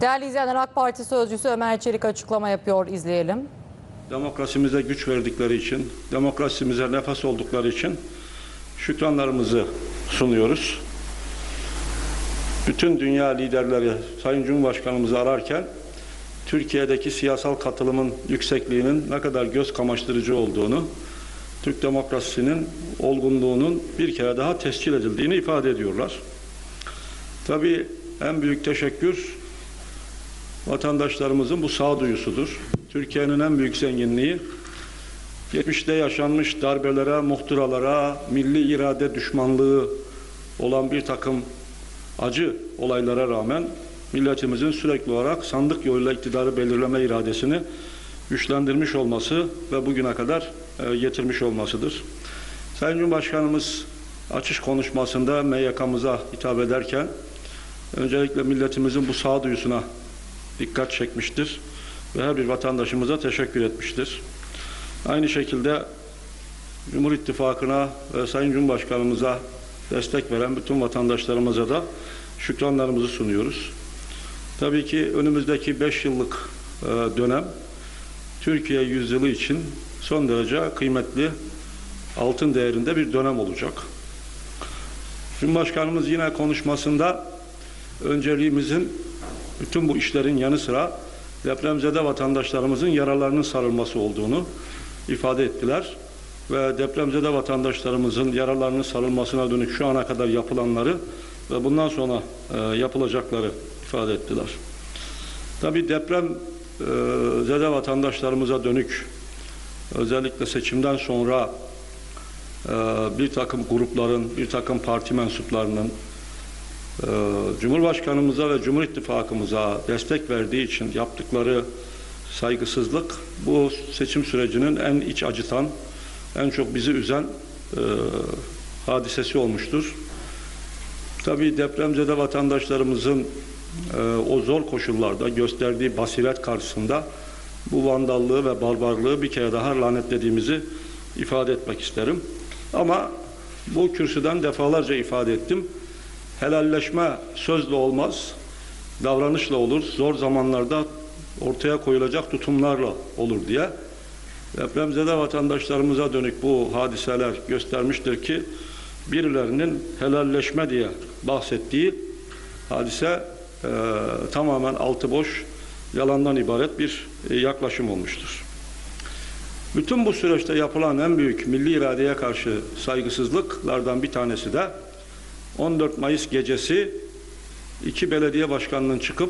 Değerli izleyenler, AK Parti Sözcüsü Ömer Çelik açıklama yapıyor. İzleyelim. Demokrasimize güç verdikleri için, demokrasimize nefes oldukları için şükranlarımızı sunuyoruz. Bütün dünya liderleri Sayın Cumhurbaşkanımızı ararken Türkiye'deki siyasal katılımın yüksekliğinin ne kadar göz kamaştırıcı olduğunu, Türk demokrasisinin olgunluğunun bir kere daha tescil edildiğini ifade ediyorlar. Tabii en büyük teşekkür vatandaşlarımızın bu sağduyusudur. Türkiye'nin en büyük zenginliği, geçmişte yaşanmış darbelere, muhtıralara, milli irade düşmanlığı olan bir takım acı olaylara rağmen milletimizin sürekli olarak sandık yoluyla iktidarı belirleme iradesini güçlendirmiş olması ve bugüne kadar getirmiş olmasıdır. Sayın Cumhurbaşkanımız açış konuşmasında MYK'mıza hitap ederken öncelikle milletimizin bu sağduyusuna dikkat çekmiştir ve her bir vatandaşımıza teşekkür etmiştir. Aynı şekilde Cumhur İttifakı'na ve Sayın Cumhurbaşkanımıza destek veren bütün vatandaşlarımıza da şükranlarımızı sunuyoruz. Tabii ki önümüzdeki 5 yıllık dönem Türkiye yüzyılı için son derece kıymetli, altın değerinde bir dönem olacak. Cumhurbaşkanımız yine konuşmasında önceliğimizin bütün bu işlerin yanı sıra depremzede vatandaşlarımızın yaralarının sarılması olduğunu ifade ettiler. Ve depremzede vatandaşlarımızın yaralarının sarılmasına dönük şu ana kadar yapılanları ve bundan sonra yapılacakları ifade ettiler. Tabii depremzede vatandaşlarımıza dönük özellikle seçimden sonra bir takım grupların, bir takım parti mensuplarının Cumhurbaşkanımıza ve Cumhur İttifakımıza destek verdiği için yaptıkları saygısızlık bu seçim sürecinin en iç acıtan, en çok bizi üzen hadisesi olmuştur. Tabii depremzede vatandaşlarımızın o zor koşullarda gösterdiği basiret karşısında bu vandallığı ve barbarlığı bir kere daha lanetlediğimizi ifade etmek isterim. Ama bu kürsüden defalarca ifade ettim. Helalleşme sözle olmaz, davranışla olur, zor zamanlarda ortaya koyulacak tutumlarla olur diye. Depremzede vatandaşlarımıza dönük bu hadiseler göstermiştir ki birilerinin helalleşme diye bahsettiği hadise tamamen altı boş, yalandan ibaret bir yaklaşım olmuştur. Bütün bu süreçte yapılan en büyük milli iradeye karşı saygısızlıklardan bir tanesi de 14 Mayıs gecesi iki belediye başkanının çıkıp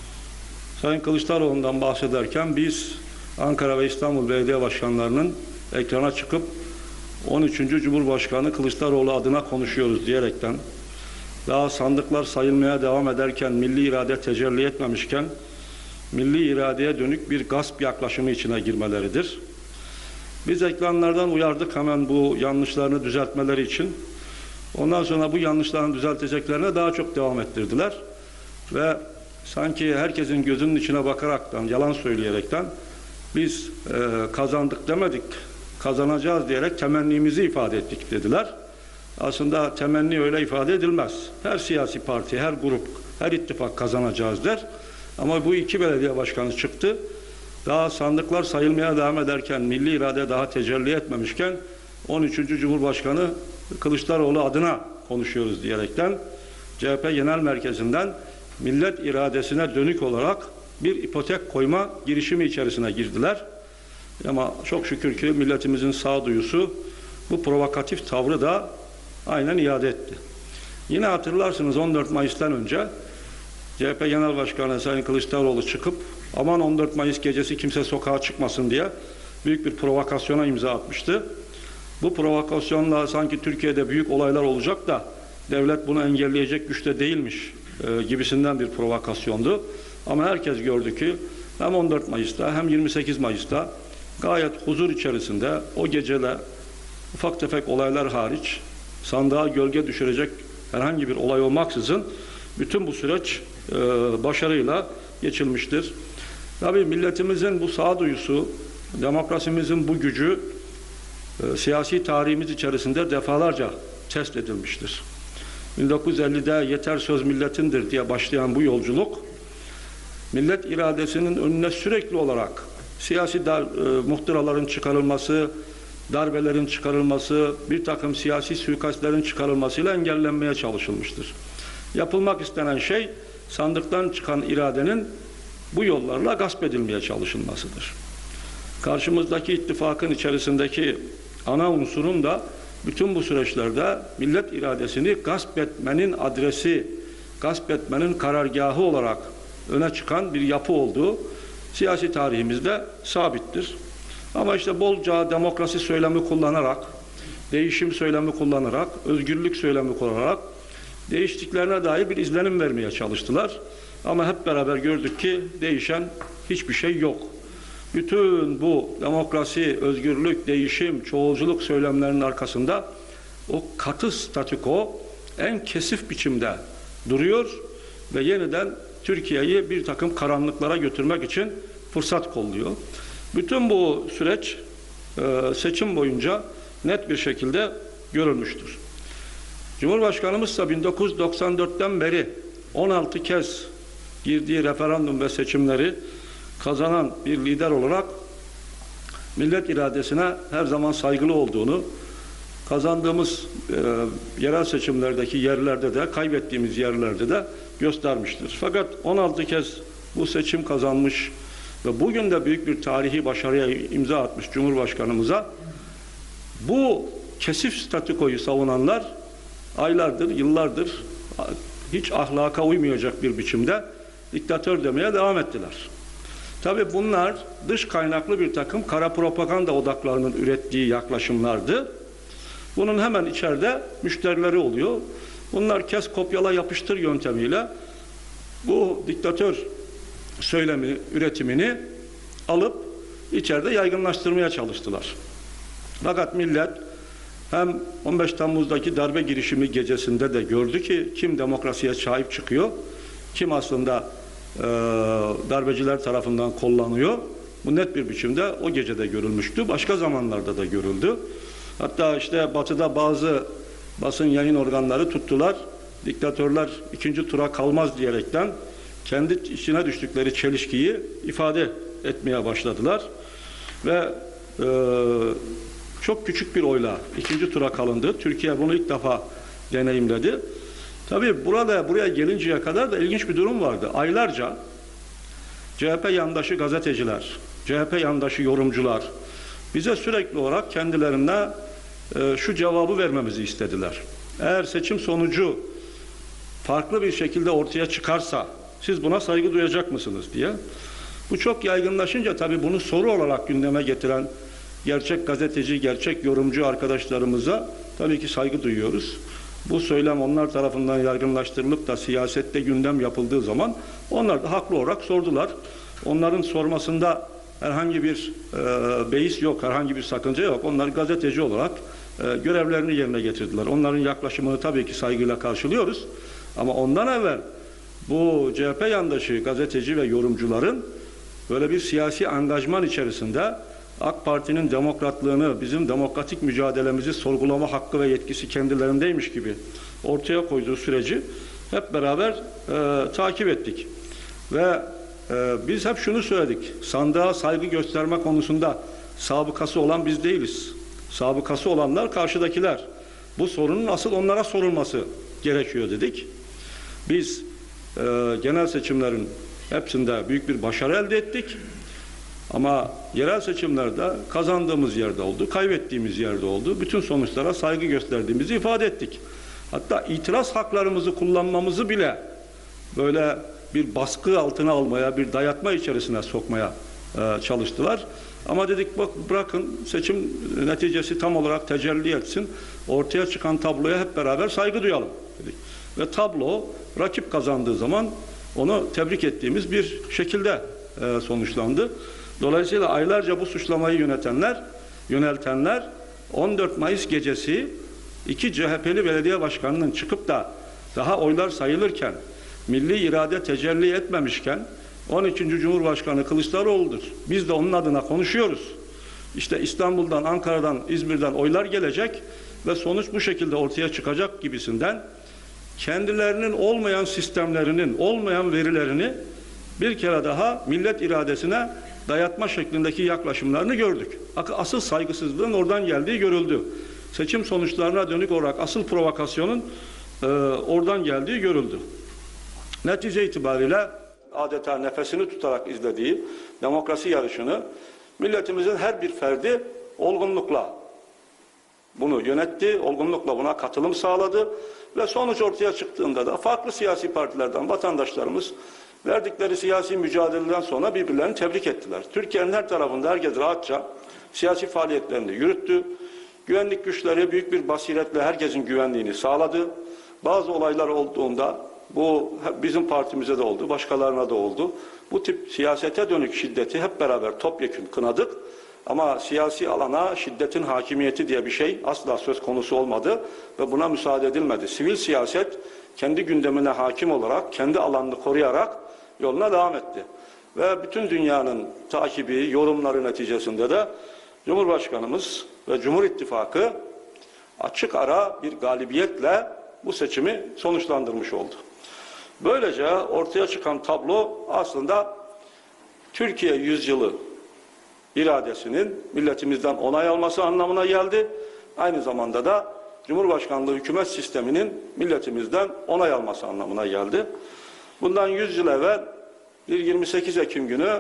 Sayın Kılıçdaroğlu'ndan bahsederken biz Ankara ve İstanbul belediye başkanlarının ekrana çıkıp 13. Cumhurbaşkanı Kılıçdaroğlu adına konuşuyoruz diyerekten daha sandıklar sayılmaya devam ederken milli irade tecelli etmemişken milli iradeye dönük bir gasp yaklaşımı içine girmeleridir. Biz ekranlardan uyardık hemen bu yanlışlarını düzeltmeleri için. Ondan sonra bu yanlışlarını düzelteceklerine daha çok devam ettirdiler. Ve sanki herkesin gözünün içine bakaraktan, yalan söyleyerekten biz kazandık demedik, kazanacağız diyerek temennimizi ifade ettik dediler. Aslında temenni öyle ifade edilmez. Her siyasi parti, her grup, her ittifak kazanacağız der. Ama bu iki belediye başkanı çıktı. Daha sandıklar sayılmaya devam ederken, milli irade daha tecelli etmemişken 13. Cumhurbaşkanı Kılıçdaroğlu adına konuşuyoruz diyerekten CHP Genel Merkezi'nden millet iradesine dönük olarak bir ipotek koyma girişimi içerisine girdiler. Ama çok şükür ki milletimizin sağduyusu bu provokatif tavrı da aynen iade etti. Yine hatırlarsınız 14 Mayıs'tan önce CHP Genel Başkanı Sayın Kılıçdaroğlu çıkıp aman 14 Mayıs gecesi kimse sokağa çıkmasın diye büyük bir provokasyona imza atmıştı. Bu provokasyonla sanki Türkiye'de büyük olaylar olacak da devlet bunu engelleyecek güçte değilmiş gibisinden bir provokasyondu. Ama herkes gördü ki hem 14 Mayıs'ta hem 28 Mayıs'ta gayet huzur içerisinde o geceler ufak tefek olaylar hariç sandığa gölge düşürecek herhangi bir olay olmaksızın bütün bu süreç başarıyla geçilmiştir. Tabii milletimizin bu sağduyusu, demokrasimizin bu gücü siyasi tarihimiz içerisinde defalarca test edilmiştir. 1950'de yeter söz milletindir diye başlayan bu yolculuk millet iradesinin önüne sürekli olarak siyasi muhtıraların çıkarılması, darbelerin çıkarılması, bir takım siyasi suikastlerin çıkarılmasıyla engellenmeye çalışılmıştır. Yapılmak istenen şey sandıktan çıkan iradenin bu yollarla gasp edilmeye çalışılmasıdır. Karşımızdaki ittifakın içerisindeki ana unsurun da bütün bu süreçlerde millet iradesini gasp etmenin adresi, gasp etmenin karargahı olarak öne çıkan bir yapı olduğu siyasi tarihimizde sabittir. Ama işte bolca demokrasi söylemi kullanarak, değişim söylemi kullanarak, özgürlük söylemi kullanarak değiştiklerine dair bir izlenim vermeye çalıştılar. Ama hep beraber gördük ki değişen hiçbir şey yok. Bütün bu demokrasi, özgürlük, değişim, çoğulculuk söylemlerinin arkasında o katı statüko en kesif biçimde duruyor ve yeniden Türkiye'yi bir takım karanlıklara götürmek için fırsat kolluyor. Bütün bu süreç seçim boyunca net bir şekilde görülmüştür. Cumhurbaşkanımız ise 1994'ten beri 16 kez girdiği referandum ve seçimleri kazanan bir lider olarak millet iradesine her zaman saygılı olduğunu, kazandığımız yerel seçimlerdeki yerlerde de, kaybettiğimiz yerlerde de göstermiştir. Fakat 16 kez bu seçim kazanmış ve bugün de büyük bir tarihi başarıya imza atmış Cumhurbaşkanımıza bu kesif statükoyu savunanlar aylardır, yıllardır hiç ahlaka uymayacak bir biçimde diktatör demeye devam ettiler. Tabii bunlar dış kaynaklı bir takım kara propaganda odaklarının ürettiği yaklaşımlardı. Bunun hemen içeride müşterileri oluyor. Bunlar kes, kopyala, yapıştır yöntemiyle bu diktatör söylemi, üretimini alıp içeride yaygınlaştırmaya çalıştılar. Fakat millet hem 15 Temmuz'daki darbe girişimi gecesinde de gördü ki kim demokrasiye sahip çıkıyor, kim aslında darbeciler tarafından kollanıyor. Bu net bir biçimde o gecede görülmüştü. Başka zamanlarda da görüldü. Hatta işte Batı'da bazı basın yayın organları tuttular. Diktatörler ikinci tura kalmaz diyerekten kendi içine düştükleri çelişkiyi ifade etmeye başladılar. Ve çok küçük bir oyla ikinci tura kalındı. Türkiye bunu ilk defa deneyimledi. Tabii buraya gelinceye kadar da ilginç bir durum vardı. Aylarca CHP yandaşı gazeteciler, CHP yandaşı yorumcular bize sürekli olarak kendilerine şu cevabı vermemizi istediler. Eğer seçim sonucu farklı bir şekilde ortaya çıkarsa siz buna saygı duyacak mısınız diye. Bu çok yaygınlaşınca tabii bunu soru olarak gündeme getiren gerçek gazeteci, gerçek yorumcu arkadaşlarımıza tabii ki saygı duyuyoruz. Bu söylem onlar tarafından yaygınlaştırılıp da siyasette gündem yapıldığı zaman onlar da haklı olarak sordular. Onların sormasında herhangi bir beis yok, herhangi bir sakınca yok. Onlar gazeteci olarak görevlerini yerine getirdiler. Onların yaklaşımını tabii ki saygıyla karşılıyoruz. Ama ondan evvel bu CHP yandaşı gazeteci ve yorumcuların böyle bir siyasi angajman içerisinde AK Parti'nin demokratlığını, bizim demokratik mücadelemizi sorgulama hakkı ve yetkisi kendilerindeymiş gibi ortaya koyduğu süreci hep beraber takip ettik. Ve biz hep şunu söyledik, sandığa saygı gösterme konusunda sabıkası olan biz değiliz. Sabıkası olanlar karşıdakiler. Bu sorunun asıl onlara sorulması gerekiyor dedik. Biz genel seçimlerin hepsinde büyük bir başarı elde ettik. Ama yerel seçimlerde kazandığımız yerde oldu, kaybettiğimiz yerde oldu. Bütün sonuçlara saygı gösterdiğimizi ifade ettik. Hatta itiraz haklarımızı kullanmamızı bile böyle bir baskı altına almaya, bir dayatma içerisine sokmaya çalıştılar. Ama dedik bak bırakın seçim neticesi tam olarak tecelli etsin. Ortaya çıkan tabloya hep beraber saygı duyalım dedik. Ve tablo rakip kazandığı zaman onu tebrik ettiğimiz bir şekilde sonuçlandı. Dolayısıyla aylarca bu suçlamayı yöneltenler 14 Mayıs gecesi iki CHP'li belediye başkanının çıkıp da daha oylar sayılırken, milli irade tecelli etmemişken 12. Cumhurbaşkanı Kılıçdaroğlu'dur. Biz de onun adına konuşuyoruz. İşte İstanbul'dan, Ankara'dan, İzmir'den oylar gelecek ve sonuç bu şekilde ortaya çıkacak gibisinden kendilerinin olmayan sistemlerinin, olmayan verilerini bir kere daha millet iradesine dayatma şeklindeki yaklaşımlarını gördük. Asıl saygısızlığın oradan geldiği görüldü. Seçim sonuçlarına dönük olarak asıl provokasyonun oradan geldiği görüldü. Netice itibariyle adeta nefesini tutarak izlediği demokrasi yarışını milletimizin her bir ferdi olgunlukla bunu yönetti, olgunlukla buna katılım sağladı ve sonuç ortaya çıktığında da farklı siyasi partilerden vatandaşlarımız verdikleri siyasi mücadeleden sonra birbirlerini tebrik ettiler. Türkiye'nin her tarafında herkes rahatça siyasi faaliyetlerini yürüttü. Güvenlik güçleri büyük bir basiretle herkesin güvenliğini sağladı. Bazı olaylar olduğunda, bu bizim partimize de oldu, başkalarına da oldu. Bu tip siyasete dönük şiddeti hep beraber topyekün kınadık. Ama siyasi alana şiddetin hakimiyeti diye bir şey asla söz konusu olmadı ve buna müsaade edilmedi. Sivil siyaset kendi gündemine hakim olarak, kendi alanını koruyarak yoluna devam etti. Ve bütün dünyanın takibi, yorumları neticesinde de Cumhurbaşkanımız ve Cumhur İttifakı açık ara bir galibiyetle bu seçimi sonuçlandırmış oldu. Böylece ortaya çıkan tablo aslında Türkiye yüzyılı iradesinin milletimizden onay alması anlamına geldi. Aynı zamanda da Cumhurbaşkanlığı hükümet sisteminin milletimizden onay alması anlamına geldi. Bundan 100 yıl evvel bir 28 Ekim günü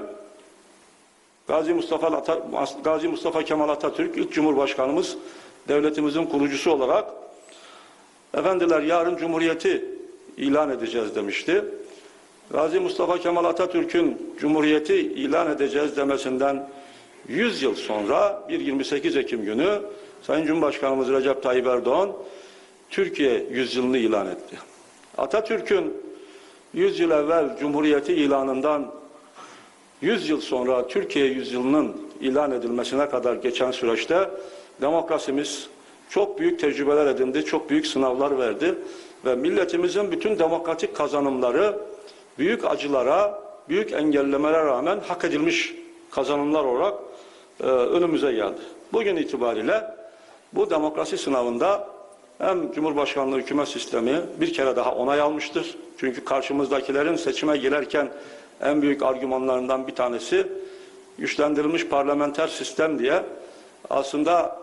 Gazi Mustafa Kemal Atatürk ilk Cumhurbaşkanımız, devletimizin kurucusu olarak efendiler yarın Cumhuriyeti ilan edeceğiz demişti. Gazi Mustafa Kemal Atatürk'ün Cumhuriyeti ilan edeceğiz demesinden 100 yıl sonra bir 28 Ekim günü Sayın Cumhurbaşkanımız Recep Tayyip Erdoğan Türkiye yüzyılını ilan etti. Atatürk'ün 100 yıl evvel Cumhuriyeti ilanından 100 yıl sonra Türkiye yüzyılının ilan edilmesine kadar geçen süreçte demokrasimiz çok büyük tecrübeler edindi, çok büyük sınavlar verdi ve milletimizin bütün demokratik kazanımları büyük acılara, büyük engellemelere rağmen hak edilmiş kazanımlar olarak önümüze geldi. Bugün itibariyle bu demokrasi sınavında hem Cumhurbaşkanlığı hükümet sistemi bir kere daha onay almıştır. Çünkü karşımızdakilerin seçime girerken en büyük argümanlarından bir tanesi güçlendirilmiş parlamenter sistem diye aslında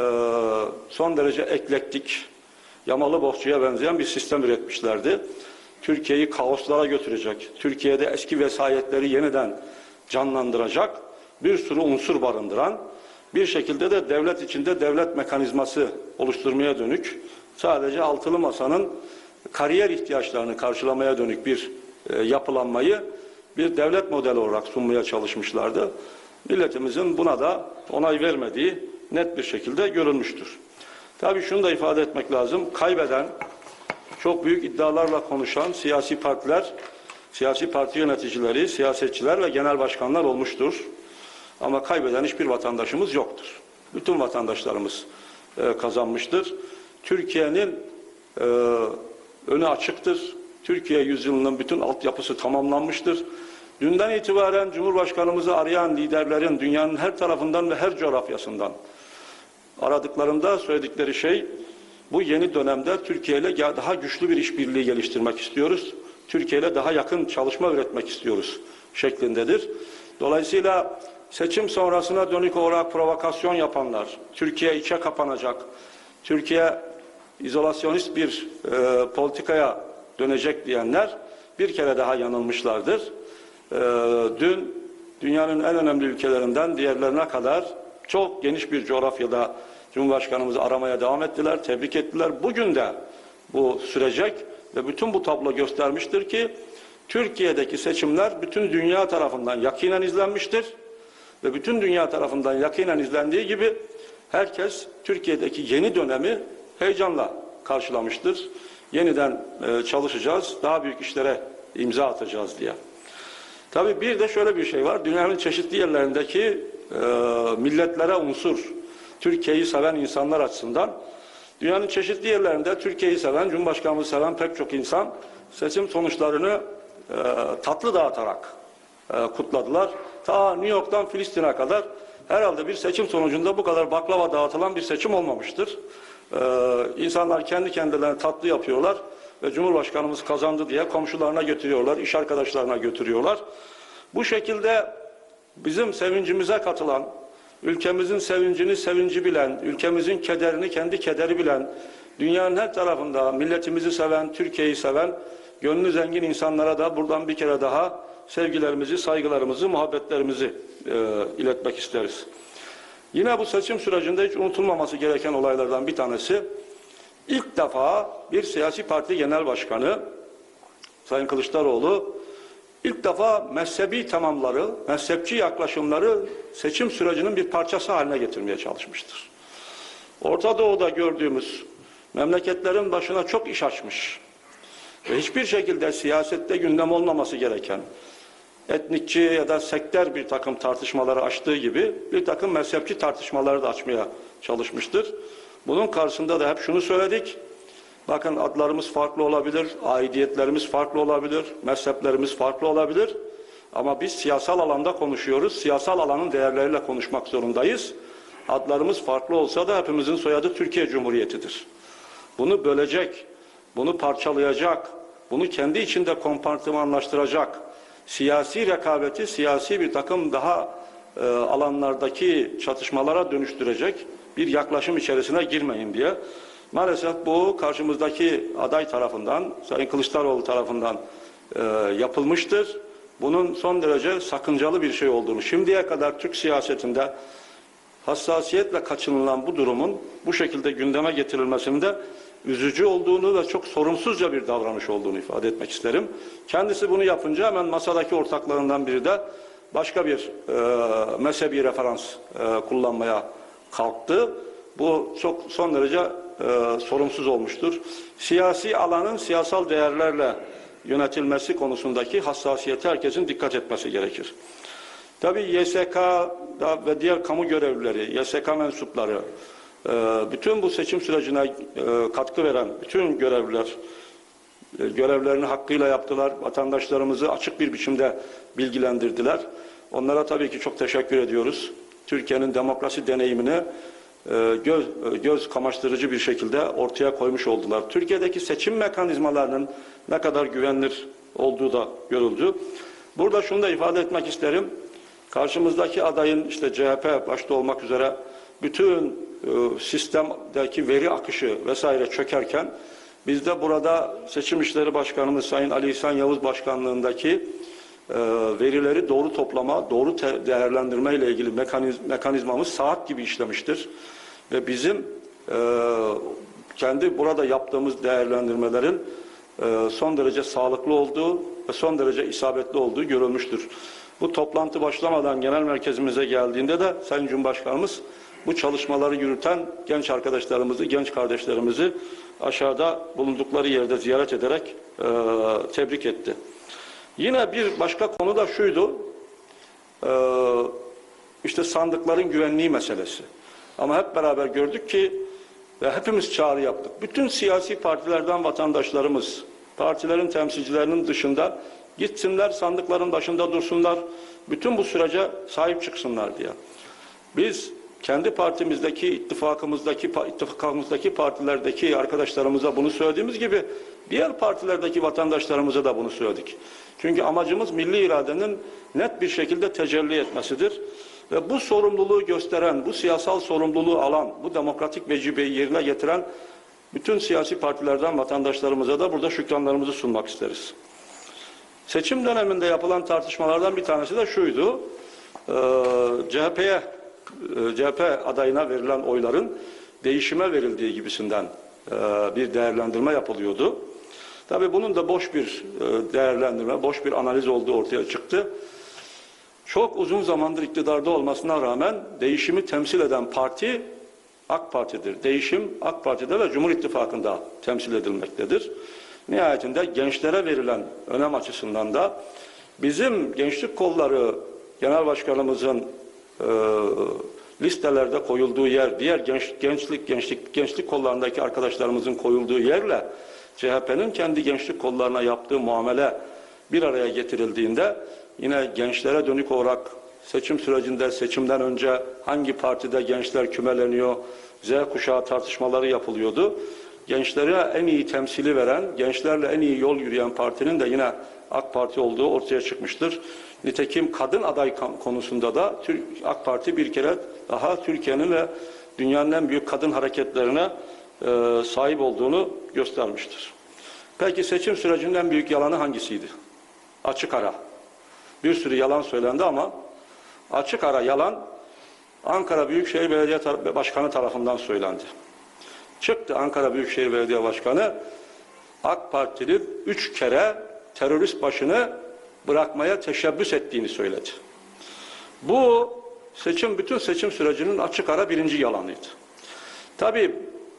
son derece eklektik, yamalı bohçaya benzeyen bir sistem üretmişlerdi. Türkiye'yi kaoslara götürecek, Türkiye'de eski vesayetleri yeniden canlandıracak bir sürü unsur barındıran, bir şekilde de devlet içinde devlet mekanizması oluşturmaya dönük, sadece altılı masanın kariyer ihtiyaçlarını karşılamaya dönük bir yapılanmayı bir devlet modeli olarak sunmaya çalışmışlardı. Milletimizin buna da onay vermediği net bir şekilde görülmüştür. Tabii şunu da ifade etmek lazım, kaybeden, çok büyük iddialarla konuşan siyasi partiler, siyasi parti yöneticileri, siyasetçiler ve genel başkanlar olmuştur. Ama kaybeden hiçbir vatandaşımız yoktur. Bütün vatandaşlarımız kazanmıştır. Türkiye'nin önü açıktır. Türkiye yüzyılının bütün altyapısı tamamlanmıştır. Dünden itibaren Cumhurbaşkanımızı arayan liderlerin dünyanın her tarafından ve her coğrafyasından aradıklarında söyledikleri şey, bu yeni dönemde Türkiye ile daha güçlü bir işbirliği geliştirmek istiyoruz. Türkiye ile daha yakın çalışma üretmek istiyoruz şeklindedir. Dolayısıyla seçim sonrasına dönük olarak provokasyon yapanlar, Türkiye içe kapanacak, Türkiye izolasyonist bir politikaya dönecek diyenler bir kere daha yanılmışlardır. Dün dünyanın en önemli ülkelerinden diğerlerine kadar çok geniş bir coğrafyada Cumhurbaşkanımızı aramaya devam ettiler, tebrik ettiler. Bugün de bu sürecek ve bütün bu tablo göstermiştir ki Türkiye'deki seçimler bütün dünya tarafından yakinen izlenmiştir. Ve bütün dünya tarafından yakinen izlendiği gibi herkes Türkiye'deki yeni dönemi heyecanla karşılamıştır. Yeniden çalışacağız, daha büyük işlere imza atacağız diye. Tabii bir de şöyle bir şey var, dünyanın çeşitli yerlerindeki milletlere unsur, Türkiye'yi seven insanlar açısından, dünyanın çeşitli yerlerinde Türkiye'yi seven, Cumhurbaşkanımızı seven pek çok insan seçim sonuçlarını tatlı dağıtarak kutladılar. Ta New York'tan Filistin'e kadar herhalde bir seçim sonucunda bu kadar baklava dağıtılan bir seçim olmamıştır. İnsanlar kendi kendilerine tatlı yapıyorlar. ve Cumhurbaşkanımız kazandı diye komşularına götürüyorlar, iş arkadaşlarına götürüyorlar. Bu şekilde bizim sevincimize katılan, ülkemizin sevincini sevinci bilen, ülkemizin kederini kendi kederi bilen, dünyanın her tarafında milletimizi seven, Türkiye'yi seven, gönlü zengin insanlara da buradan bir kere daha sevgilerimizi, saygılarımızı, muhabbetlerimizi iletmek isteriz. Yine bu seçim sürecinde hiç unutulmaması gereken olaylardan bir tanesi, ilk defa bir siyasi parti genel başkanı Sayın Kılıçdaroğlu ilk defa mezhebi tamamları, mezhepçi yaklaşımları seçim sürecinin bir parçası haline getirmeye çalışmıştır. Orta Doğu'da gördüğümüz memleketlerin başına çok iş açmış ve hiçbir şekilde siyasette gündem olmaması gereken etnikçi ya da sektör bir takım tartışmaları açtığı gibi bir takım mezhepçi tartışmaları da açmaya çalışmıştır. Bunun karşısında da hep şunu söyledik. Bakın adlarımız farklı olabilir, aidiyetlerimiz farklı olabilir, mezheplerimiz farklı olabilir. Ama biz siyasal alanda konuşuyoruz. Siyasal alanın değerleriyle konuşmak zorundayız. Adlarımız farklı olsa da hepimizin soyadı Türkiye Cumhuriyeti'dir. Bunu bölecek, bunu parçalayacak, bunu kendi içinde kompartımanlaştıracak, siyasi rekabeti, siyasi bir takım daha alanlardaki çatışmalara dönüştürecek bir yaklaşım içerisine girmeyin diye. Maalesef bu karşımızdaki aday tarafından, Sayın Kılıçdaroğlu tarafından yapılmıştır. Bunun son derece sakıncalı bir şey olduğunu, şimdiye kadar Türk siyasetinde hassasiyetle kaçınılan bu durumun bu şekilde gündeme getirilmesinde üzücü olduğunu ve çok sorumsuzca bir davranış olduğunu ifade etmek isterim. Kendisi bunu yapınca hemen masadaki ortaklarından biri de başka bir mezhebi referans kullanmaya kalktı. Bu çok son derece sorumsuz olmuştur. Siyasi alanın siyasal değerlerle yönetilmesi konusundaki hassasiyete herkesin dikkat etmesi gerekir. Tabii YSK'da ve diğer kamu görevlileri, YSK mensupları, bütün bu seçim sürecine katkı veren bütün görevliler görevlerini hakkıyla yaptılar. Vatandaşlarımızı açık bir biçimde bilgilendirdiler. Onlara tabii ki çok teşekkür ediyoruz. Türkiye'nin demokrasi deneyimini göz kamaştırıcı bir şekilde ortaya koymuş oldular. Türkiye'deki seçim mekanizmalarının ne kadar güvenilir olduğu da görüldü. Burada şunu da ifade etmek isterim. Karşımızdaki adayın işte CHP başta olmak üzere bütün sistemdeki veri akışı vesaire çökerken biz de burada Seçim İşleri Başkanımız Sayın Ali İhsan Yavuz Başkanlığındaki verileri doğru toplama, doğru değerlendirme ile ilgili mekanizmamız saat gibi işlemiştir. Ve bizim kendi burada yaptığımız değerlendirmelerin son derece sağlıklı olduğu ve son derece isabetli olduğu görülmüştür. Bu toplantı başlamadan genel merkezimize geldiğinde de Sayın Cumhurbaşkanımız bu çalışmaları yürüten genç arkadaşlarımızı, genç kardeşlerimizi aşağıda bulundukları yerde ziyaret ederek tebrik etti. Yine bir başka konu da şuydu, işte sandıkların güvenliği meselesi. Ama hep beraber gördük ki ve hepimiz çağrı yaptık. Bütün siyasi partilerden vatandaşlarımız, partilerin temsilcilerinin dışında gitsinler, sandıkların başında dursunlar, bütün bu sürece sahip çıksınlar diye. Biz kendi partimizdeki, ittifakımızdaki partilerdeki arkadaşlarımıza bunu söylediğimiz gibi diğer partilerdeki vatandaşlarımıza da bunu söyledik. Çünkü amacımız milli iradenin net bir şekilde tecelli etmesidir. Ve bu sorumluluğu gösteren, bu siyasal sorumluluğu alan, bu demokratik vecibeyi yerine getiren bütün siyasi partilerden vatandaşlarımıza da burada şükranlarımızı sunmak isteriz. Seçim döneminde yapılan tartışmalardan bir tanesi de şuydu, CHP adayına verilen oyların değişime verildiği gibisinden bir değerlendirme yapılıyordu. Tabii bunun da boş bir değerlendirme, boş bir analiz olduğu ortaya çıktı. Çok uzun zamandır iktidarda olmasına rağmen değişimi temsil eden parti AK Parti'dir. Değişim AK Parti'de ve Cumhur İttifakı'nda temsil edilmektedir. Nihayetinde gençlere verilen önem açısından da bizim gençlik kolları genel başkanımızın listelerde koyulduğu yer, diğer gençlik kollarındaki arkadaşlarımızın koyulduğu yerle CHP'nin kendi gençlik kollarına yaptığı muamele bir araya getirildiğinde yine gençlere dönük olarak seçim sürecinde, seçimden önce hangi partide gençler kümeleniyor, Z kuşağı tartışmaları yapılıyordu. gençlere en iyi temsili veren, gençlerle en iyi yol yürüyen partinin de yine AK Parti olduğu ortaya çıkmıştır. Nitekim kadın aday konusunda da AK Parti bir kere daha Türkiye'nin ve dünyanın en büyük kadın hareketlerine sahip olduğunu göstermiştir. Peki seçim sürecinin en büyük yalanı hangisiydi? Açık ara. Bir sürü yalan söylendi ama açık ara yalan Ankara Büyükşehir Belediye Başkanı tarafından söylendi. Çıktı Ankara Büyükşehir Belediye Başkanı, AK Parti'nin 3 kere terörist başını bırakmaya teşebbüs ettiğini söyledi. Bu bütün seçim sürecinin açık ara birinci yalanıydı. Tabii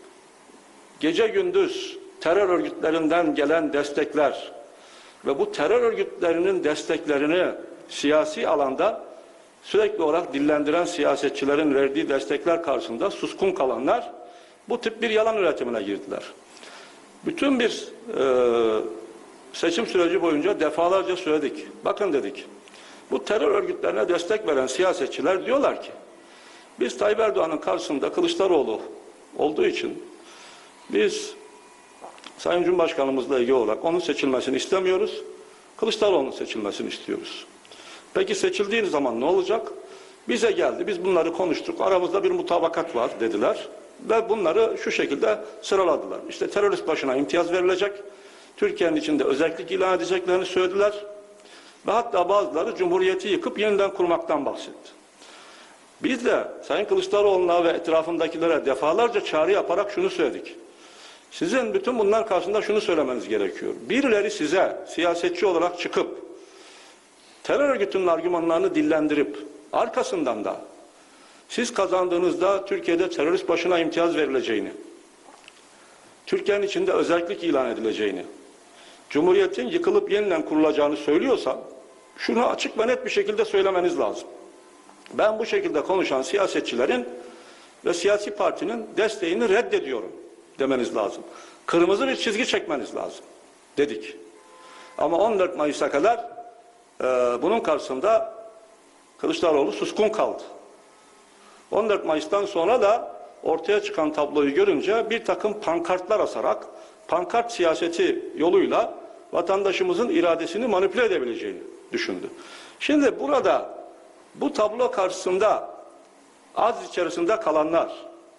gece gündüz terör örgütlerinden gelen destekler ve bu terör örgütlerinin desteklerini siyasi alanda sürekli olarak dillendiren siyasetçilerin verdiği destekler karşısında suskun kalanlar bu tip bir yalan üretimine girdiler. Bütün bir seçim süreci boyunca defalarca söyledik. Bakın dedik, bu terör örgütlerine destek veren siyasetçiler diyorlar ki, biz Tayyip Erdoğan'ın karşısında Kılıçdaroğlu olduğu için biz Sayın Cumhurbaşkanımızla ilgili olarak onun seçilmesini istemiyoruz, Kılıçdaroğlu'nun seçilmesini istiyoruz. Peki seçildiğiniz zaman ne olacak? Bize geldi, biz bunları konuştuk, aramızda bir mutabakat var dediler ve bunları şu şekilde sıraladılar. İşte terörist başına imtiyaz verilecek, Türkiye'nin içinde özellik ilan edeceklerini söylediler ve hatta bazıları Cumhuriyeti yıkıp yeniden kurmaktan bahsetti. Biz de Sayın Kılıçdaroğlu'na ve etrafındakilere defalarca çağrı yaparak şunu söyledik. Sizin bütün bunlar karşısında şunu söylemeniz gerekiyor. Birileri size siyasetçi olarak çıkıp terör örgütünün argümanlarını dillendirip arkasından da siz kazandığınızda Türkiye'de terörist başına imtiyaz verileceğini, Türkiye'nin içinde özellik ilan edileceğini, Cumhuriyet'in yıkılıp yeniden kurulacağını söylüyorsa şunu açık ve net bir şekilde söylemeniz lazım. Ben bu şekilde konuşan siyasetçilerin ve siyasi partinin desteğini reddediyorum demeniz lazım. Kırmızı bir çizgi çekmeniz lazım dedik. Ama 14 Mayıs'a kadar bunun karşısında Kılıçdaroğlu suskun kaldı. 14 Mayıs'tan sonra da ortaya çıkan tabloyu görünce bir takım pankartlar asarak, pankart siyaseti yoluyla vatandaşımızın iradesini manipüle edebileceğini düşündü. Şimdi burada bu tablo karşısında az içerisinde kalanlar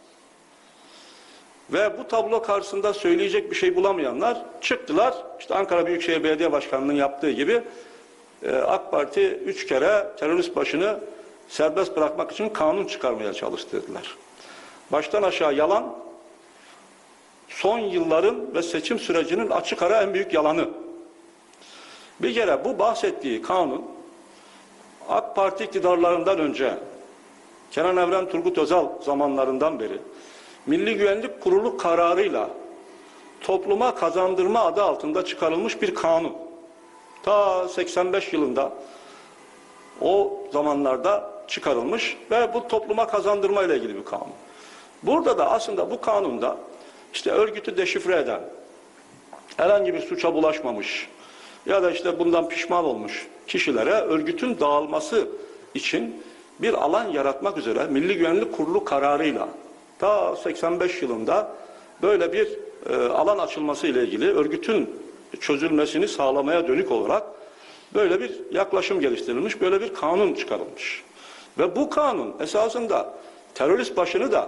ve bu tablo karşısında söyleyecek bir şey bulamayanlar çıktılar. İşte Ankara Büyükşehir Belediye Başkanı'nın yaptığı gibi AK Parti 3 kere terörist başını serbest bırakmak için kanun çıkarmaya çalıştırdılar. Baştan aşağı yalan, son yılların ve seçim sürecinin açık ara en büyük yalanı. Bir kere bu bahsettiği kanun AK Parti iktidarlarından önce Kenan Evren, Turgut Özal zamanlarından beri Milli Güvenlik Kurulu kararıyla topluma kazandırma adı altında çıkarılmış bir kanun. Ta 85 yılında o zamanlarda çıkarılmış ve bu topluma kazandırma ile ilgili bir kanun. Burada da aslında bu kanunda işte örgütü deşifre eden, herhangi bir suça bulaşmamış ya da işte bundan pişman olmuş kişilere örgütün dağılması için bir alan yaratmak üzere Milli Güvenlik Kurulu kararıyla ta 85 yılında böyle bir alan açılması ile ilgili örgütün çözülmesini sağlamaya dönük olarak böyle bir yaklaşım geliştirilmiş, böyle bir kanun çıkarılmış. Ve bu kanun esasında terörist başını da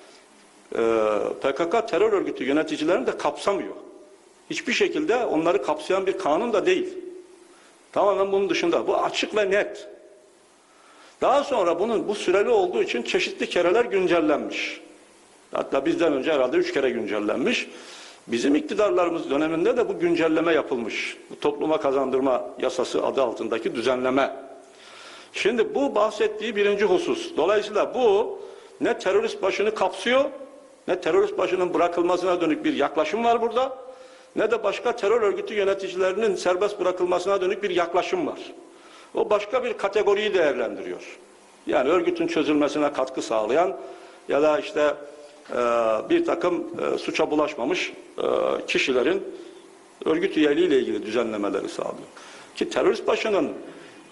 PKK terör örgütü yöneticilerini de kapsamıyor. Hiçbir şekilde onları kapsayan bir kanun da değil. Tamamen bunun dışında. Bu açık ve net. Daha sonra bu süreli olduğu için çeşitli kereler güncellenmiş. Hatta bizden önce herhalde 3 kere güncellenmiş. Bizim iktidarlarımız döneminde de bu güncelleme yapılmış. Bu topluma kazandırma yasası adı altındaki düzenleme. Şimdi bu bahsettiği birinci husus. Dolayısıyla bu ne terörist başını kapsıyor, ne terörist başının bırakılmasına dönük bir yaklaşım var burada, ne de başka terör örgütü yöneticilerinin serbest bırakılmasına dönük bir yaklaşım var. O başka bir kategoriyi değerlendiriyor. Yani örgütün çözülmesine katkı sağlayan ya da işte bir takım suça bulaşmamış kişilerin örgüt üyeliğiyle ilgili düzenlemeleri sağlıyor. Ki terörist başının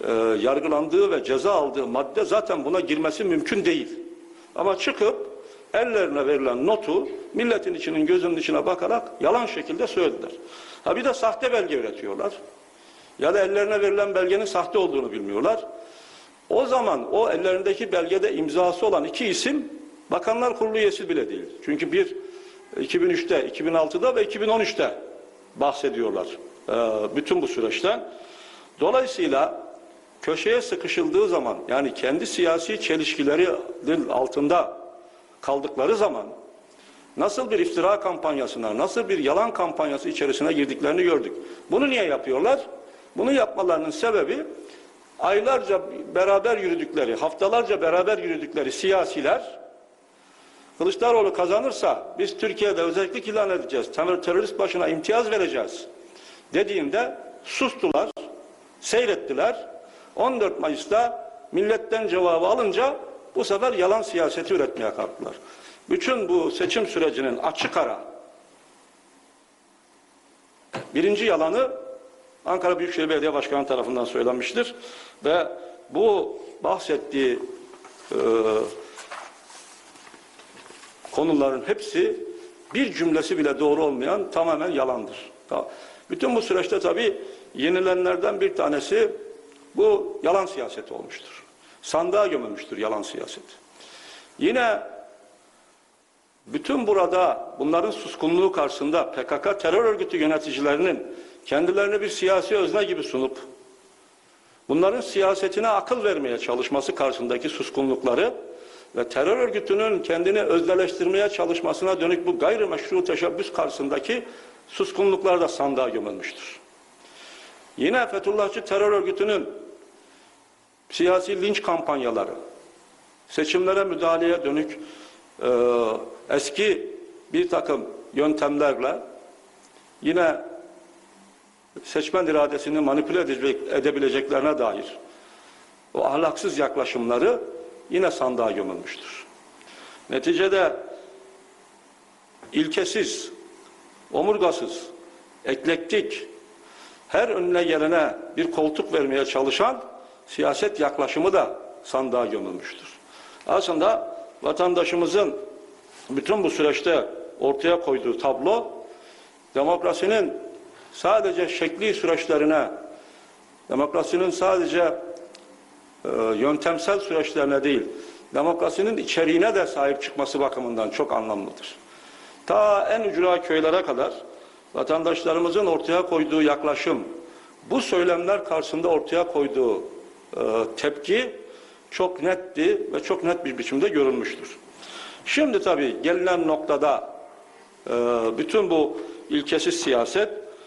yargılandığı ve ceza aldığı madde zaten buna girmesi mümkün değil. Ama çıkıp ellerine verilen notu milletin içinin gözünün içine bakarak yalan şekilde söylediler. Ha bir de sahte belge üretiyorlar. Ya da ellerine verilen belgenin sahte olduğunu bilmiyorlar. O zaman o ellerindeki belgede imzası olan iki isim Bakanlar Kurulu üyesi bile değil. Çünkü bir 2003'te, 2006'da ve 2013'te bahsediyorlar bütün bu süreçten. Dolayısıyla köşeye sıkışıldığı zaman, yani kendi siyasi çelişkilerin altında kaldıkları zaman nasıl bir iftira kampanyasına, nasıl bir yalan kampanyası içerisine girdiklerini gördük. Bunu niye yapıyorlar? Bunu yapmalarının sebebi aylarca beraber yürüdükleri, haftalarca beraber yürüdükleri siyasiler Kılıçdaroğlu kazanırsa biz Türkiye'de özellik ilan edeceğiz, terörist başına imtiyaz vereceğiz dediğinde sustular, seyrettiler. 14 Mayıs'ta milletten cevabı alınca bu sefer yalan siyaseti üretmeye kalktılar. Bütün bu seçim sürecinin açık ara birinci yalanı Ankara Büyükşehir Belediye Başkanı tarafından söylenmiştir ve bu bahsettiği konuların hepsi bir cümlesi bile doğru olmayan tamamen yalandır. Bütün bu süreçte tabii yenilenlerden bir tanesi bu yalan siyaseti olmuştur. Sandığa gömülmüştür yalan siyaseti. Yine bütün burada bunların suskunluğu karşısında PKK terör örgütü yöneticilerinin kendilerini bir siyasi özne gibi sunup bunların siyasetine akıl vermeye çalışması karşısındaki suskunlukları ve terör örgütünün kendini özneleştirmeye çalışmasına dönük bu gayrimeşru teşebbüs karşısındaki suskunluklar da sandığa gömülmüştür. Yine Fethullahçı terör örgütünün siyasi linç kampanyaları, seçimlere müdahaleye dönük eski bir takım yöntemlerle yine seçmen iradesini manipüle edebileceklerine dair o ahlaksız yaklaşımları yine sandığa gömülmüştür. Neticede ilkesiz, omurgasız, eklektik, her önüne gelene bir koltuk vermeye çalışan siyaset yaklaşımı da sandığa gömülmüştür. Aslında vatandaşımızın bütün bu süreçte ortaya koyduğu tablo, demokrasinin sadece şekli süreçlerine, demokrasinin sadece yöntemsel süreçlerine değil, demokrasinin içeriğine de sahip çıkması bakımından çok anlamlıdır. Ta en ücra köylere kadar vatandaşlarımızın ortaya koyduğu yaklaşım, bu söylemler karşısında ortaya koyduğu tepki çok netti ve çok net bir biçimde görülmüştür. Şimdi tabii gelinen noktada bütün bu ilkesiz siyaset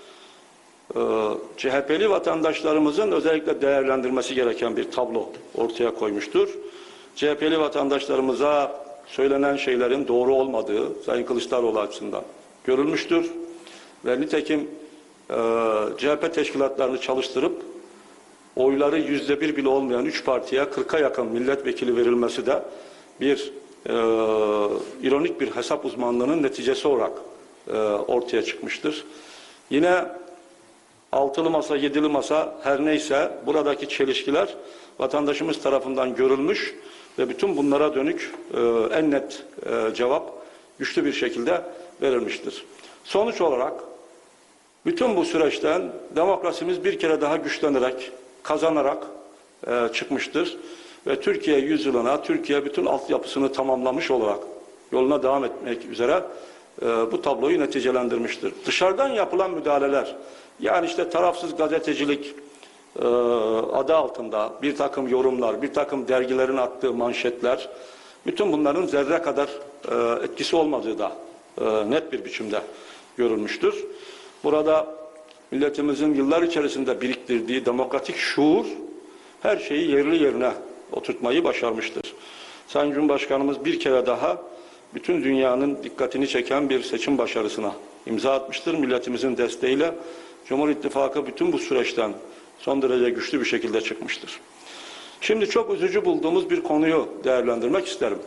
CHP'li vatandaşlarımızın özellikle değerlendirmesi gereken bir tablo ortaya koymuştur. CHP'li vatandaşlarımıza söylenen şeylerin doğru olmadığı Sayın Kılıçdaroğlu açısından görülmüştür. Ve nitekim CHP teşkilatlarını çalıştırıp oyları %1 bile olmayan 3 partiye 40'a yakın milletvekili verilmesi de bir ironik bir hesap uzmanlığının neticesi olarak ortaya çıkmıştır. Yine altılı masa, yedili masa her neyse buradaki çelişkiler vatandaşımız tarafından görülmüş ve bütün bunlara dönük en net cevap güçlü bir şekilde verilmiştir. Sonuç olarak bütün bu süreçten demokrasimiz bir kere daha güçlenerek, kazanarak çıkmıştır. Ve Türkiye yüzyılına, Türkiye bütün altyapısını tamamlamış olarak yoluna devam etmek üzere bu tabloyu neticelendirmiştir. Dışarıdan yapılan müdahaleler, yani işte tarafsız gazetecilik adı altında bir takım yorumlar, bir takım dergilerin attığı manşetler, bütün bunların zerre kadar etkisi olmadığı da net bir biçimde görülmüştür. Burada milletimizin yıllar içerisinde biriktirdiği demokratik şuur her şeyi yerli yerine oturtmayı başarmıştır. Sayın Cumhurbaşkanımız bir kere daha bütün dünyanın dikkatini çeken bir seçim başarısına imza atmıştır. Milletimizin desteğiyle Cumhur İttifakı bütün bu süreçten son derece güçlü bir şekilde çıkmıştır. Şimdi çok üzücü bulduğumuz bir konuyu değerlendirmek isterim.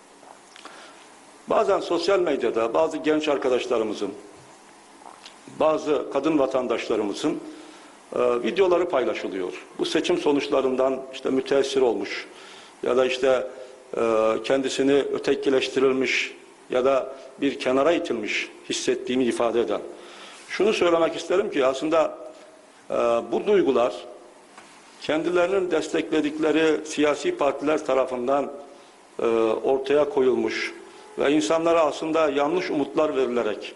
Bazen sosyal medyada bazı genç arkadaşlarımızın, bazı kadın vatandaşlarımızın videoları paylaşılıyor. Bu seçim sonuçlarından işte müteessir olmuş ya da işte kendisini ötekileştirilmiş ya da bir kenara itilmiş hissettiğini ifade eden. Şunu söylemek isterim ki aslında bu duygular kendilerinin destekledikleri siyasi partiler tarafından ortaya koyulmuş ve insanlara aslında yanlış umutlar verilerek,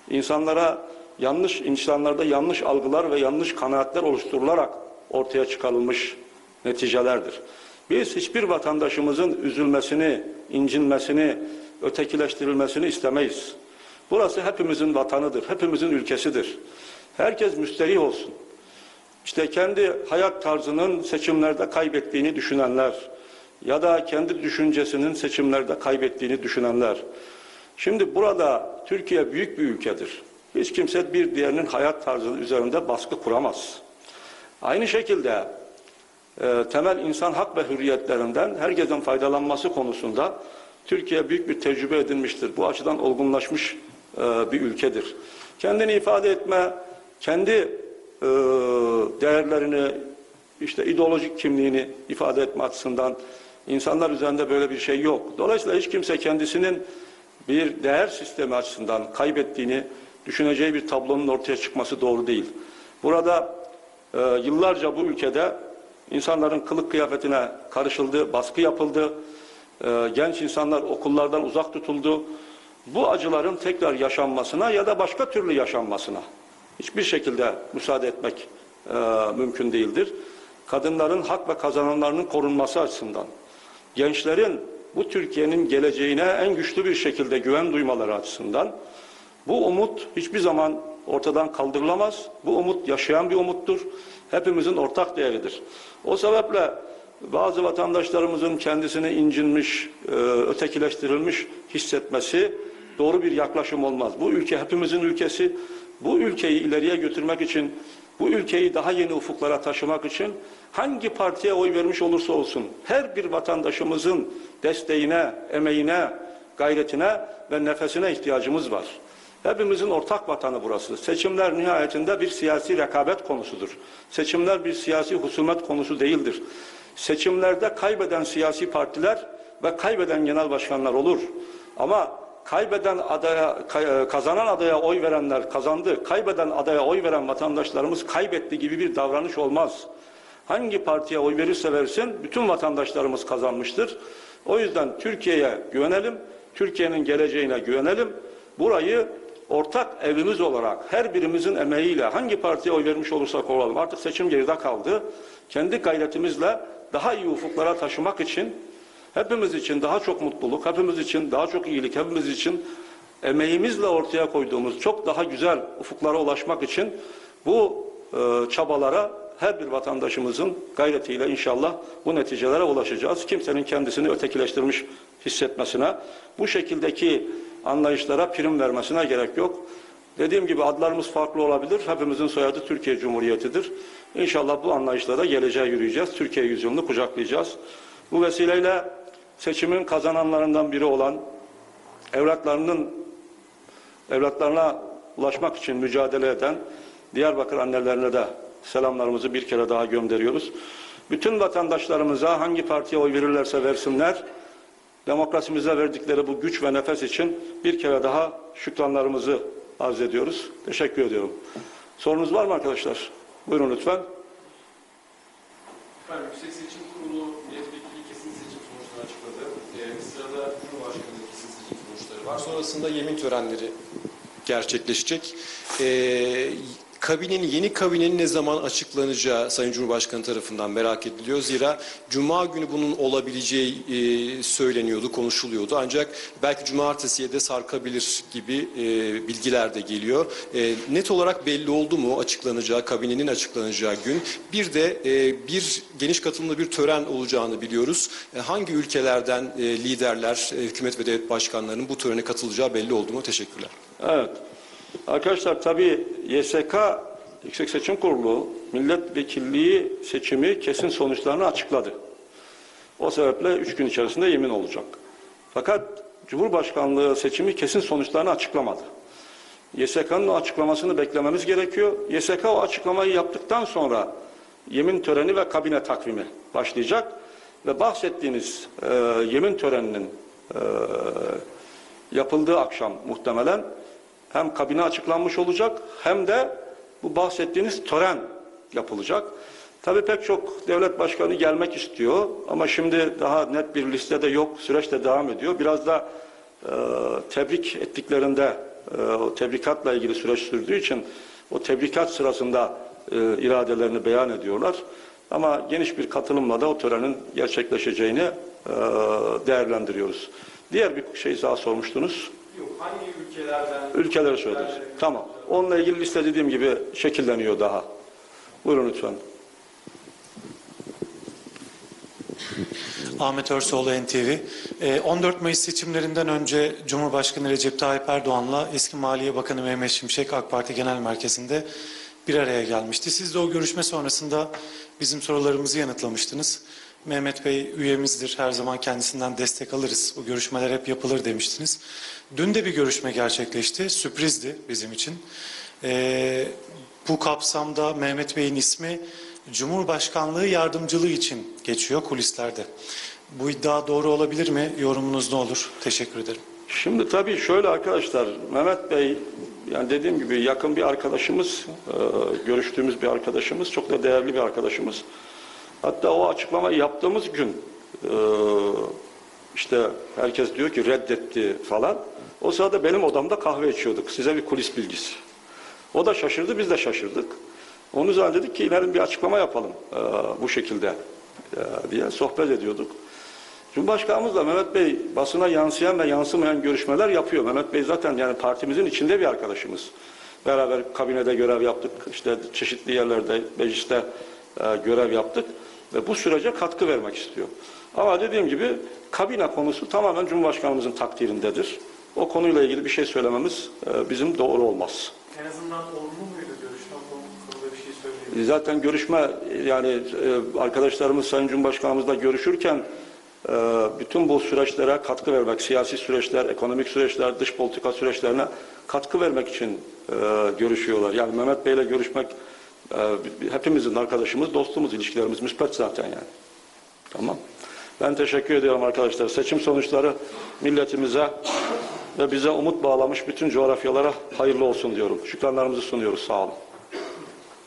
insanlarda yanlış algılar ve yanlış kanaatler oluşturularak ortaya çıkarılmış neticelerdir. Biz hiçbir vatandaşımızın üzülmesini, incinmesini, ötekileştirilmesini istemeyiz. Burası hepimizin vatanıdır, hepimizin ülkesidir. Herkes müsterih olsun. İşte kendi hayat tarzının seçimlerde kaybettiğini düşünenler ya da kendi düşüncesinin seçimlerde kaybettiğini düşünenler. Şimdi burada Türkiye büyük bir ülkedir. Hiç kimse bir diğerinin hayat tarzının üzerinde baskı kuramaz. Aynı şekilde temel insan hak ve hürriyetlerinden herkesin faydalanması konusunda Türkiye büyük bir tecrübe edinmiştir. Bu açıdan olgunlaşmış bir ülkedir. Kendini ifade etme, kendi değerlerini, işte ideolojik kimliğini ifade etme açısından insanlar üzerinde böyle bir şey yok. Dolayısıyla hiç kimse kendisinin bir değer sistemi açısından kaybettiğini düşüneceği bir tablonun ortaya çıkması doğru değil. Burada yıllarca bu ülkede insanların kılık kıyafetine karışıldı, baskı yapıldı, genç insanlar okullardan uzak tutuldu. Bu acıların tekrar yaşanmasına ya da başka türlü yaşanmasına hiçbir şekilde müsaade etmek mümkün değildir. Kadınların hak ve kazanımlarının korunması açısından, gençlerin bu Türkiye'nin geleceğine en güçlü bir şekilde güven duymaları açısından bu umut hiçbir zaman ortadan kaldırılamaz. Bu umut yaşayan bir umuttur. Hepimizin ortak değeridir. O sebeple bazı vatandaşlarımızın kendisini incinmiş, ötekileştirilmiş hissetmesi doğru bir yaklaşım olmaz. Bu ülke hepimizin ülkesi. Bu ülkeyi ileriye götürmek için, bu ülkeyi daha yeni ufuklara taşımak için hangi partiye oy vermiş olursa olsun her bir vatandaşımızın desteğine, emeğine, gayretine ve nefesine ihtiyacımız var. Hepimizin ortak vatanı burası. Seçimler nihayetinde bir siyasi rekabet konusudur. Seçimler bir siyasi husumet konusu değildir. Seçimlerde kaybeden siyasi partiler ve kaybeden genel başkanlar olur. Ama kazanan adaya oy verenler kazandı, kaybeden adaya oy veren vatandaşlarımız kaybetti gibi bir davranış olmaz. Hangi partiye oy verirse versin bütün vatandaşlarımız kazanmıştır. O yüzden Türkiye'ye güvenelim, Türkiye'nin geleceğine güvenelim. Burayı ortak evimiz olarak her birimizin emeğiyle hangi partiye oy vermiş olursak olalım artık seçim geride kaldı. Kendi gayretimizle daha iyi ufuklara taşımak için hepimiz için daha çok mutluluk, hepimiz için daha çok iyilik, hepimiz için emeğimizle ortaya koyduğumuz çok daha güzel ufuklara ulaşmak için bu çabalara her bir vatandaşımızın gayretiyle inşallah bu neticelere ulaşacağız. Kimsenin kendisini ötekileştirmiş hissetmesine, bu şekildeki anlayışlara prim vermesine gerek yok. Dediğim gibi adlarımız farklı olabilir. Hepimizin soyadı Türkiye Cumhuriyeti'dir. İnşallah bu anlayışlara geleceğe yürüyeceğiz. Türkiye yüzyılını kucaklayacağız. Bu vesileyle seçimin kazananlarından biri olan evlatlarına ulaşmak için mücadele eden Diyarbakır annelerine de selamlarımızı bir kere daha gönderiyoruz. Bütün vatandaşlarımıza hangi partiye oy verirlerse versinler, demokrasimize verdikleri bu güç ve nefes için bir kere daha şükranlarımızı arz ediyoruz. Teşekkür ediyorum. Sorunuz var mı arkadaşlar? Buyurun lütfen. Efendim, Yüksek Seçim Kurulu milletvekili kesin seçim sonuçlarını açıkladı. Sırada Cumhurbaşkanı'nın kesin seçim sonuçları var. Sonrasında yemin törenleri gerçekleşecek. Yeni kabinenin ne zaman açıklanacağı Sayın Cumhurbaşkanı tarafından merak ediliyor. Zira Cuma günü bunun olabileceği söyleniyordu, konuşuluyordu. Ancak belki Cumartesi'ye de sarkabilir gibi bilgiler de geliyor. Net olarak belli oldu mu açıklanacağı, kabinenin açıklanacağı gün? Bir de bir geniş katılımlı bir tören olacağını biliyoruz. Hangi ülkelerden liderler, hükümet ve devlet başkanlarının bu törene katılacağı belli oldu mu? Teşekkürler. Evet. Arkadaşlar tabii YSK Yüksek Seçim Kurulu milletvekilliği seçimi kesin sonuçlarını açıkladı. O sebeple 3 gün içerisinde yemin olacak. Fakat Cumhurbaşkanlığı seçimi kesin sonuçlarını açıklamadı. YSK'nın o açıklamasını beklememiz gerekiyor. YSK o açıklamayı yaptıktan sonra yemin töreni ve kabine takvimi başlayacak. ve bahsettiğiniz yemin töreninin yapıldığı akşam muhtemelen hem kabine açıklanmış olacak hem de bu bahsettiğiniz tören yapılacak. Tabii pek çok devlet başkanı gelmek istiyor ama şimdi daha net bir listede yok, süreç de devam ediyor. Biraz da tebrik ettiklerinde, o tebrikatla ilgili süreç sürdüğü için o tebrikat sırasında iradelerini beyan ediyorlar. Ama geniş bir katılımla da o törenin gerçekleşeceğini değerlendiriyoruz. Diğer bir şey daha sormuştunuz. Yok, hangi ülkelerden? Ülkeleri söyleriz. Tamam. Onunla ilgili liste dediğim gibi şekilleniyor daha. Buyurun lütfen. Ahmet Örsoğlu, NTV. 14 Mayıs seçimlerinden önce Cumhurbaşkanı Recep Tayyip Erdoğan'la eski Maliye Bakanı Mehmet Şimşek AK Parti Genel Merkezi'nde bir araya gelmişti. Siz de o görüşme sonrasında bizim sorularımızı yanıtlamıştınız. Mehmet Bey üyemizdir, her zaman kendisinden destek alırız. Bu görüşmeler hep yapılır demiştiniz. Dün de bir görüşme gerçekleşti, sürprizdi bizim için. Bu kapsamda Mehmet Bey'in ismi Cumhurbaşkanlığı yardımcılığı için geçiyor kulislerde. Bu iddia doğru olabilir mi? Yorumunuz ne olur? Teşekkür ederim. Şimdi tabii şöyle arkadaşlar, Mehmet Bey yani dediğim gibi yakın bir arkadaşımız, görüştüğümüz bir arkadaşımız, çok da değerli bir arkadaşımız. Hatta o açıklamayı yaptığımız gün işte herkes diyor ki reddetti falan. O sırada benim odamda kahve içiyorduk. Size bir kulis bilgisi. O da şaşırdı, biz de şaşırdık. Onun üzerine dedik ki ileride bir açıklama yapalım bu şekilde diye sohbet ediyorduk. Cumhurbaşkanımızla Mehmet Bey basına yansıyan ve yansımayan görüşmeler yapıyor. Mehmet Bey zaten yani partimizin içinde bir arkadaşımız. Beraber kabinede görev yaptık. İşte çeşitli yerlerde, mecliste görev yaptık. Ve bu sürece katkı vermek istiyor. Ama dediğim gibi kabine konusu tamamen Cumhurbaşkanımızın takdirindedir. O konuyla ilgili bir şey söylememiz bizim doğru olmaz. En azından olumlu muydu görüşme konuda bir şey söyleyebilirim? Zaten görüşme yani arkadaşlarımız Sayın Cumhurbaşkanımızla görüşürken bütün bu süreçlere katkı vermek, siyasi süreçler, ekonomik süreçler, dış politika süreçlerine katkı vermek için görüşüyorlar. Yani Mehmet Bey'le görüşmek hepimizin arkadaşımız, dostumuz, ilişkilerimiz müspet zaten yani. Tamam. Ben teşekkür ediyorum arkadaşlar. Seçim sonuçları milletimize ve bize umut bağlamış bütün coğrafyalara hayırlı olsun diyorum. Şükranlarımızı sunuyoruz. Sağ olun.